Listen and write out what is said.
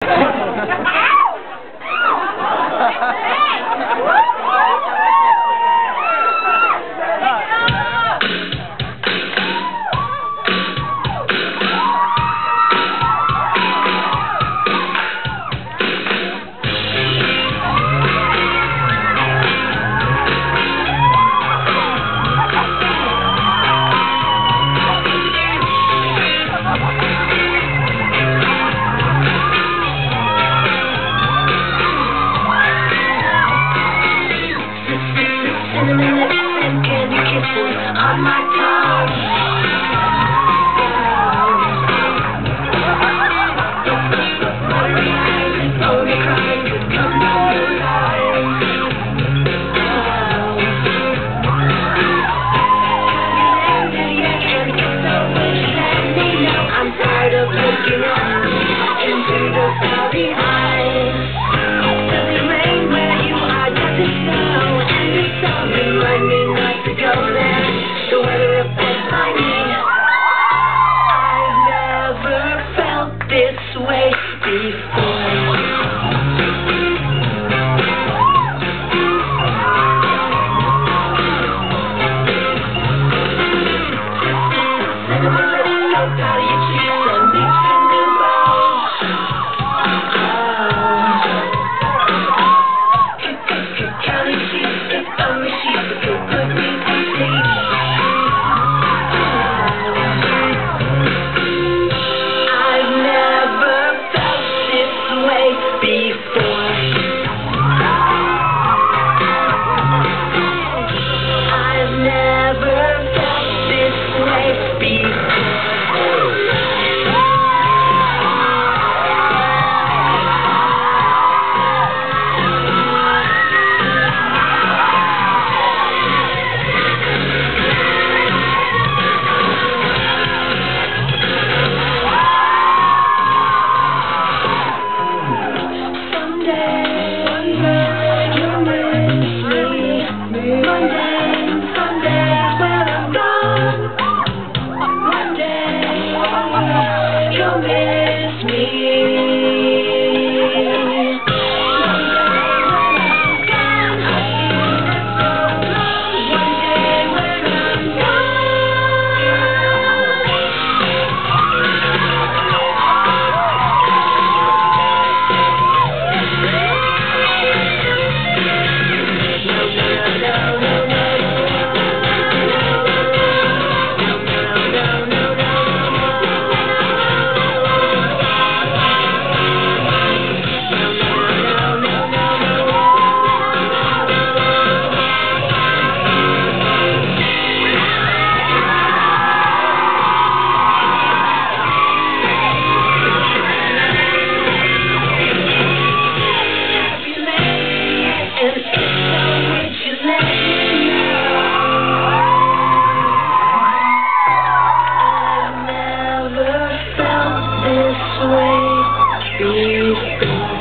On my tongue. Only crying could come down your life. I'm tired of looking up into the starry eyes. Does it rain where you are? Does it snow? And the sun remind me not to go there. The weather affects my need. I've never felt this way before. I've never felt this way before.